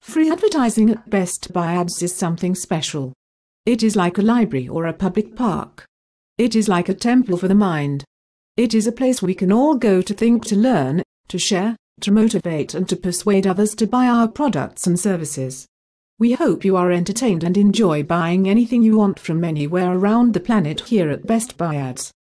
Free advertising at Best Buy Ads is something special. It is like a library or a public park. It is like a temple for the mind. It is a place we can all go to think, to learn, to share, to motivate and to persuade others to buy our products and services. We hope you are entertained and enjoy buying anything you want from anywhere around the planet here at Best Buy Ads.